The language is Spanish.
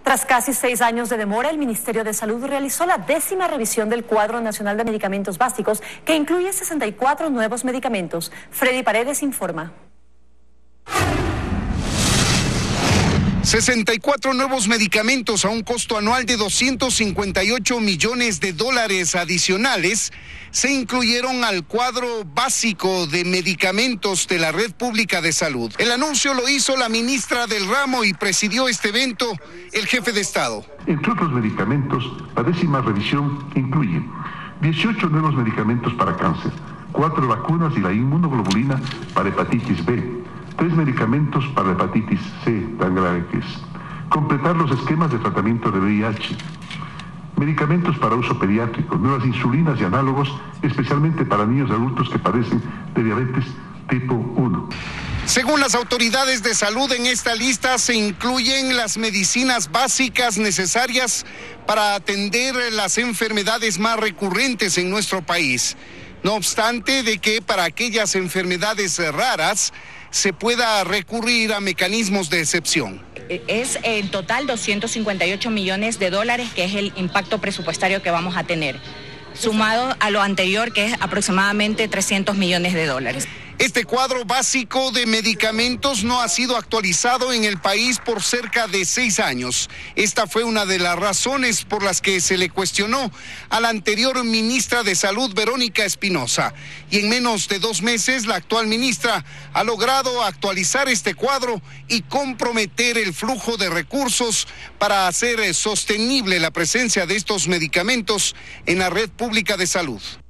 Tras casi 6 años de demora, el Ministerio de Salud realizó la 10ª revisión del Cuadro Nacional de Medicamentos Básicos, que incluye 64 nuevos medicamentos. Freddy Paredes informa. 64 nuevos medicamentos a un costo anual de $258 millones adicionales se incluyeron al cuadro básico de medicamentos de la Red Pública de Salud. El anuncio lo hizo la ministra del ramo y presidió este evento el jefe de Estado. Entre otros medicamentos, la 10ª revisión incluye 18 nuevos medicamentos para cáncer, 4 vacunas y la inmunoglobulina para hepatitis B, 3 medicamentos para hepatitis C, tan grave que es. Completar los esquemas de tratamiento de VIH. Medicamentos para uso pediátrico, nuevas insulinas y análogos, especialmente para niños y adultos que padecen de diabetes tipo 1. Según las autoridades de salud, en esta lista se incluyen las medicinas básicas necesarias para atender las enfermedades más recurrentes en nuestro país. No obstante de que para aquellas enfermedades raras se pueda recurrir a mecanismos de excepción. Es en total $258 millones, que es el impacto presupuestario que vamos a tener, sumado a lo anterior, que es aproximadamente $300 millones. Este cuadro básico de medicamentos no ha sido actualizado en el país por cerca de 6 años. Esta fue una de las razones por las que se le cuestionó a la anterior ministra de Salud, Verónica Espinosa. Y en menos de 2 meses, la actual ministra ha logrado actualizar este cuadro y comprometer el flujo de recursos para hacer sostenible la presencia de estos medicamentos en la Red Pública de Salud.